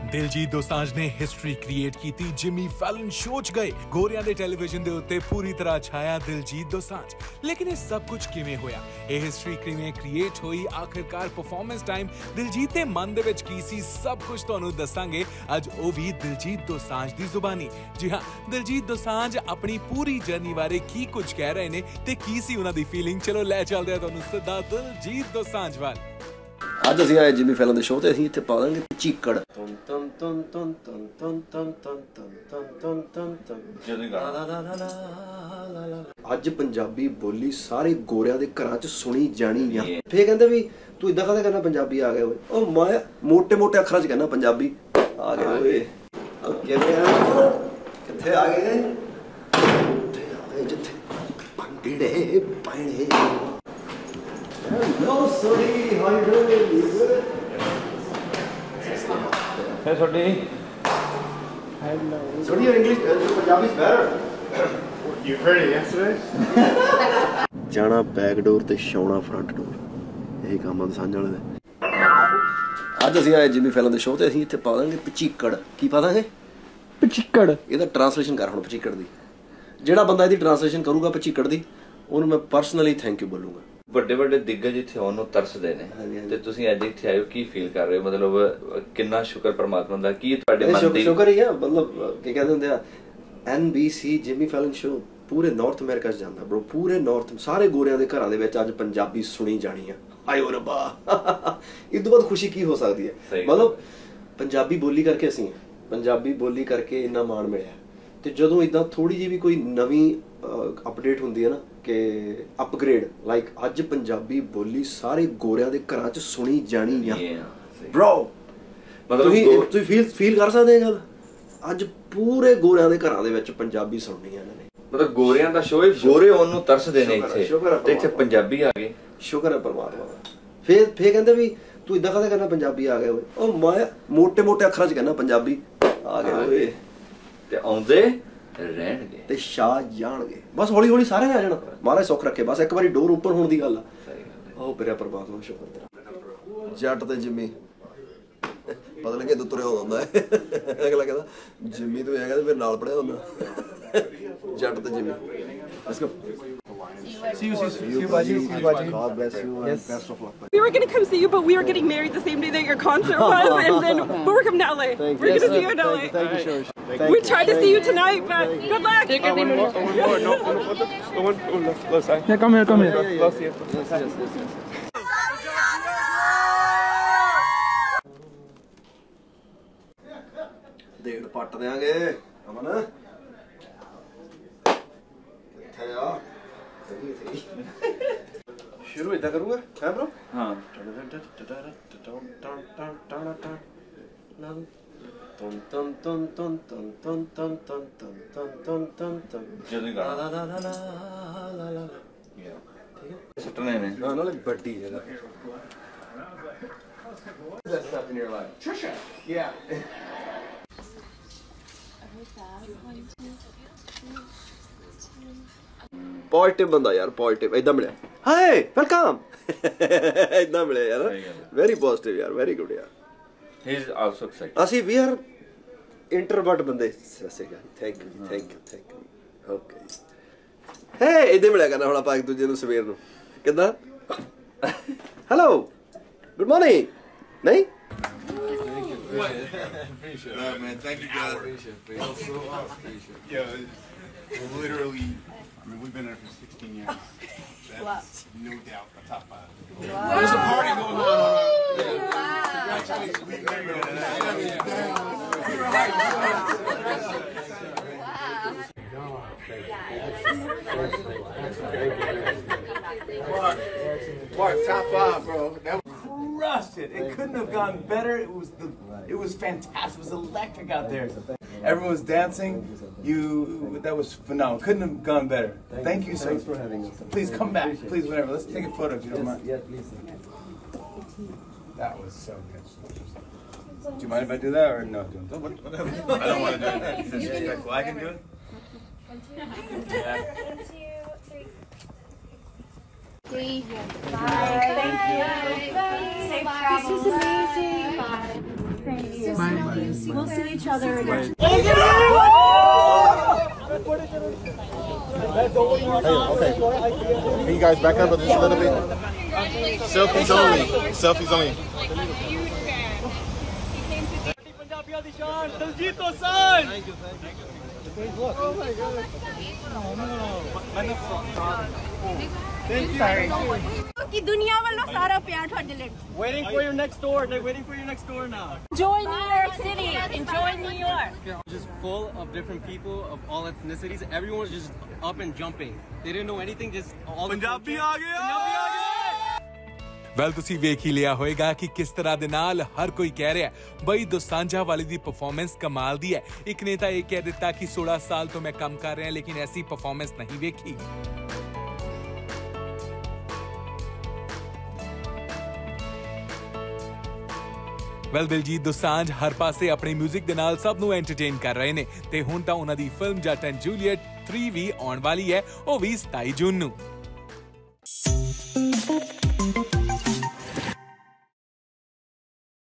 ਦਿਲਜੀਤ ਦੋਸਾਂਝ ਨੇ history create ਕੀਤੀ। ਜਿਮੀ Fallon show 'ਚ ਗਏ। ਗੋਰਿਆਂ ਦੇ ਟੈਲੀਵਿਜ਼ਨ ਦੇ ਉੱਤੇ ਪੂਰੀ ਤਰ੍ਹਾਂ ਛਾਇਆ ਦਿਲਜੀਤ ਦੋਸਾਂਝ। ਲੇਕਿਨ ਇਹ ਸਭ ਕੁਝ ਕਿਵੇਂ ਹੋਇਆ? ਇਹ ਹਿਸਟਰੀ ਕਿਵੇਂ ਕ੍ਰੀਏਟ ਹੋਈ? ਆਖਿਰਕਾਰ ਪਰਫਾਰਮੈਂਸ ਟਾਈਮ ਦਿਲਜੀਤ ਦੇ ਮਨ ਦੇ ਵਿੱਚ ਕੀ ਸੀ? ਸਭ ਕੁਝ ਤੁਹਾਨੂੰ ਦੱਸਾਂਗੇ ਅੱਜ, ਉਹ ਵੀ ਦਿਲਜੀਤ ਦੋਸਾਂਝ ਦੀ ਜ਼ੁਬਾਨੀ। ਜੀ ਹਾਂ, ਦਿਲਜੀਤ ਦੋਸਾਂਝ ਆਪਣੀ ਪੂਰੀ ਜਰਨੀ ਬਾਰੇ ਕੀ ਕੁਝ ਕਹਿ ਰਹੇ ਨੇ ਤੇ ਕੀ ਸੀ ਉਹਨਾਂ ਦੀ ਫੀਲਿੰਗ। ਚਲੋ ਲੈ ਚੱਲਦੇ ਆ ਤੁਹਾਨੂੰ ਸਿੱਧਾ ਦਿਲਜੀਤ ਦੋਸਾਂਝ ਵੱਲ। ਅੱਜ ਅਸੀਂ ਆਏ ਜਿਮੀ ਫੈਲਨ ਦੇ ਸ਼ੋਅ ਤੇ ਅਸੀਂ ਇੱਥੇ ਪਾ ਦਾਂਗੇ ਚੀਕੜ। ਅੱਜ ਪੰਜਾਬੀ ਬੋਲੀ ਸਾਰੇ ਗੋਰਿਆਂ ਦੇ ਘਰਾਂ 'ਚ ਸੁਣੀ ਜਾਣੀ ਆ। ਫੇਰ ਕਹਿੰਦੇ ਵੀ ਤੂੰ ਇਦਾਂ ਕਾਹਦਾ ਕਹਿੰਦਾ ਪੰਜਾਬੀ ਆ ਗਏ ਓਏ। ਉਹ ਮੈਂ ਮੋਟੇ ਮੋਟੇ ਅੱਖਰਾਂ 'ਚ ਕਹਿੰਦਾ ਪੰਜਾਬੀ ਆ ਗਏ ਓਏ। ਕਿਵੇਂ ਆ? ਕਿੱਥੇ ਆ ਗਏ? ਜਿੱਥੇ ਭੰਗੜੇ ਪੈਣੇ। No, sorry, how you doing? You good? Hey, Sorry. Hello. Sorry, your English, Punjabi is better. You heard it yesterday? ਜਾਣਾ ਬੈਕ ਡੋਰ ਤੇ ਸ਼ੌਣਾ ਫਰੰਟ ਡੋਰ। ਇਹ ਕੰਮ ਆ ਸਾਂਝ ਵਾਲੇ ਦੇ। ਅੱਜ ਅਸੀਂ ਆਏ ਜਿਮੀ ਫੈਲਨ ਦੇ ਸ਼ੋਅ ਤੇ ਅਸੀਂ ਇੱਥੇ ਪਾ ਦਾਂਗੇ ਪਚੀਕੜ। ਕੀ ਪਾ ਦਾਂਗੇ? ਪਚੀਕੜ। ਇਹਦਾ ਟ੍ਰਾਂਸਲੇਸ਼ਨ ਕਰ ਹੁਣ ਪਚੀਕੜ ਦੀ। ਜਿਹੜਾ ਬੰਦਾ ਇਹਦੀ ਟ੍ਰਾਂਸਲੇਸ਼ਨ ਕਰੂਗਾ ਪਚੀਕੜ ਦੀ, ਉਹਨੂੰ ਮੈਂ ਪਰਸਨਲੀ ਥੈਂਕ ਯੂ ਬੋਲੂਗਾ। ਵੱਡੇ ਵੱਡੇ ਦਿੱਗਜ ਇੱਥੇ ਆਉਣ ਨੂੰ ਤਰਸਦੇ ਨੇ ਤੇ ਤੁਸੀਂ ਅੱਜ ਇੱਥੇ ਆਏ ਹੋ, ਕੀ ਫੀਲ ਕਰ ਰਹੇ ਹੋ? ਮਤਲਬ ਕਿੰਨਾ ਸ਼ੁਕਰ ਪਰਮਾਤਮਾ ਦਾ। ਕੀ ਤੁਹਾਡੇ ਮਨ ਦੀ ਸ਼ੁਕਰ ਹੀ ਆ? ਮਤਲਬ ਕੀ ਕਹਿੰਦੇ ਹੁੰਦੇ ਆ, NBC ਜਿਮੀ ਫੈਲਨ ਸ਼ੋਅ ਪੂਰੇ ਨਾਰਥ ਅਮਰੀਕਾ 'ਚ ਜਾਂਦਾ ਬ్రో। ਪੂਰੇ ਨਾਰਥ ਸਾਰੇ ਗੋਰਿਆਂ ਦੇ ਘਰਾਂ ਦੇ ਵਿੱਚ ਅੱਜ ਪੰਜਾਬੀ ਸੁਣੀ ਜਾਣੀ ਆ। ਹਾਏ ਓ ਰੱਬਾ, ਇਸ ਤੋਂ ਬਾਅਦ ਖੁਸ਼ੀ ਕੀ ਹੋ ਸਕਦੀ ਹੈ? ਮਤਲਬ ਪੰਜਾਬੀ ਬੋਲੀ ਕਰਕੇ ਅਸੀਂ ਪੰਜਾਬੀ ਬੋਲੀ ਕਰਕੇ ਇੰਨਾ ਮਾਣ ਮਿਲਿਆ। ਤੇ ਜਦੋਂ ਇਦਾਂ ਥੋੜੀ ਜਿਹੀ ਵੀ ਕੋਈ ਨਵੀਂ ਅਪਡੇਟ ਹੁੰਦੀ ਹੈ ਨਾ ਕਿ ਅਪਗ੍ਰੇਡ, ਲਾਈਕ ਅੱਜ ਪੰਜਾਬੀ ਬੋਲੀ ਸਾਰੇ ਗੋਰਿਆਂ ਦੇ ਘਰਾਂ 'ਚ ਸੁਣੀ ਜਾਣੀ ਆ ਬ్రో। ਤੁਸੀਂ ਫੀਲ ਕਰ ਸਕਦੇ ਇਹ ਗੱਲ? ਅੱਜ ਪੂਰੇ ਗੋਰਿਆਂ ਦੇ ਘਰਾਂ ਦੇ ਵਿੱਚ ਪੰਜਾਬੀ ਸੁਣਨੀ ਆ ਇਹਨਾਂ ਨੇ। ਮਤਲਬ ਗੋਰਿਆਂ ਦਾ ਸ਼ੋਅ, ਗੋਰੇ ਆਉਣ ਨੂੰ ਤਰਸਦੇ ਨੇ ਇੱਥੇ ਤੇ ਇੱਥੇ ਪੰਜਾਬੀ ਆ ਗਏ। ਸ਼ੁਕਰ ਹੈ ਪਰਮਾਤਮਾ ਦਾ। ਫੇਰ ਕਹਿੰਦੇ ਵੀ ਤੂੰ ਇਦਾਂ ਕਾਹਦਾ ਕਹਿੰਦਾ ਪੰਜਾਬੀ ਆ ਗਏ ਓਏ। ਉਹ ਮੈਂ ਮੋਟੇ ਮੋਟੇ ਅੱਖਰਾਂ 'ਚ ਕਹਿੰਦਾ ਪੰਜਾਬੀ ਆ ਗਏ ਓਏ। ਤੇ ਆਉਂਦੇ ਰਹਿਣਗੇ ਤੇ ਸ਼ਾਹ ਜਾਣਗੇ। ਬਸ ਹੌਲੀ ਹੌਲੀ ਸਾਰੇ ਆ ਜਾਣਾ। ਮਹਾਰਾਜ ਸੁੱਖ ਰੱਖੇ। ਬਸ ਇੱਕ ਵਾਰੀ ਡੋਰ ਓਪਨ ਹੋਣ ਦੀ ਗੱਲ ਆ। ਉਹ ਪਿਆ ਪਰਮਾਤਮਾ ਸ਼ੁਕਰ ਤੇਰਾ। ਜੱਟ ਤੇ ਜਿੰਮੀ ਪਤਾ ਲੱਗੇ ਤੂੰ ਤੁਰਿਆ ਹੁੰਦਾ ਹੈ। ਅਗਲਾ ਕਹਿੰਦਾ ਜਿੰਮੀ ਤੂੰ ਹੈਗਾ ਤੇ ਫਿਰ ਨਾਲ ਪੜਿਆ ਹੁੰਦਾ। ਜੱਟ ਤੇ Jimmy. Let's go. See you, Baji. God bless you and yes. Best of luck. We were going to come see you, but we were getting married the same day that your concert was, and then but we're coming to LA. We're going to see you in LA. Thank you, Shorish. We tried to see you tonight, but good luck. One more. No, one side. Yeah, come here. Let's see it. Yes. ਦੇੜ ਪੱਟ ਦਿਆਂਗੇ ਅਮਨ। ਕਿੱਥੇ ਆ? ਸ਼ੁਰੂ ਇਦਾਂ ਕਰੂੰਗਾ ਹੈ bro? ਹਾਂ। ਸੁੱਟਣੇ ਨੇ ਨਾਲੇ ਵੱਡੀ ਜਗ੍ਹਾ। Trisha. Yeah. ਪੋਜ਼ਿਟਿਵ ਬੰਦਾ ਯਾਰ, ਪੋਜ਼ਿਟਿਵ। ਏਦਾਂ ਮਿਲਿਆ ਹਾਏ ਵੈਲਕਮ ਏਦਾਂ ਮਿਲਿਆ ਯਾਰ। ਵੈਰੀ ਪੋਜ਼ਿਟਿਵ ਯਾਰ, ਵੈਰੀ ਗੁੱਡ ਯਾਰ। He is also excited. ਅਸੀਂ ਵੀ ਆਰ ਇੰਟਰਵਰਟ ਬੰਦੇ। Thank you okay. ਹੇ ਏਦਾਂ ਮਿਲਿਆ ਕਰਨਾ ਹੁਣ ਆਪਾਂ ਇੱਕ ਦੂਜੇ ਨੂੰ ਸਵੇਰ ਨੂੰ। ਕਿੱਦਾਂ? Hello good morning. ਨਹੀਂ Appreciate it. Man, thank you guys. Appreciate it. Yeah, literally, I mean, we've been there for 16 years. That's no doubt the top 5. Wow. There's a party going on. Congratulations. Mark, top 5, bro. That crushed it. It couldn't have gone better. It was fantastic. It was electric out there. Everyone was dancing. That was phenomenal. Couldn't have gone better. Thank you so much for having us. Please come back. Please, whenever. Let's take a photo if you don't mind. Yeah, please. That was so good. Do you mind if I do that or no? Whatever. I don't want to do it. It's disrespectful. I can do it. 1, 2, 3. 3. Bye. Thank you. Safe travels. This is amazing. Bye. We'll see each other again. Okay. Can you guys back up just a little bit? Selfies only. Selfies only. कि दुनिया वालों सारा प्यार ਤੁਹਾਡੇ ਲਈ. Waiting for your next door. They're waiting for your next door now. Enjoy New York City. Enjoy New York. Just full of different people of all ethnicities. Everyone was just up and jumping. They didn't know anything. Just all Punjabi ਆ ਗਏ well ਤੁਸੀਂ ਵੇਖ ਹੀ ਲਿਆ ਹੋਵੇਗਾ ਕਿ ਕਿਸ ਤਰ੍ਹਾਂ ਦੇ ਨਾਲ ਹਰ ਕੋਈ ਕਹਿ ਰਿਹਾ ਬਈ ਦੋਸਾਂਝਾ ਵਾਲੀ ਦੀ ਪਰਫਾਰਮੈਂਸ ਕਮਾਲ ਦੀ ਹੈ। ਇੱਕ ਨੇ ਤਾਂ ਇਹ ਕਹਿ ਦਿੱਤਾ ਕਿ 16 ਸਾਲ ਤੋਂ ਮੈਂ ਕੰਮ ਕਰ ਰਿਹਾ ਲੇਕਿਨ ਐਸੀ ਪਰਫਾਰਮੈਂਸ ਨਹੀਂ ਵੇਖੀ। ਵੈਲ ਦਿਲਜੀਤ ਦੋਸਾਂਝ ਹਰ ਪਾਸੇ ਆਪਣੇ 뮤직 ਦੇ ਨਾਲ ਸਭ ਨੂੰ ਐਂਟਰਟੇਨ ਕਰ ਰਹੇ ਨੇ ਤੇ ਹੁਣ ਤਾਂ ਉਹਨਾਂ ਦੀ ਫਿਲਮ ਜੱਟ ਐਂਡ ਜੂਲੀਅਟ 3 ਵੀ ਆਉਣ ਵਾਲੀ ਹੈ, ਉਹ ਵੀ 27 ਜੂਨ ਨੂੰ।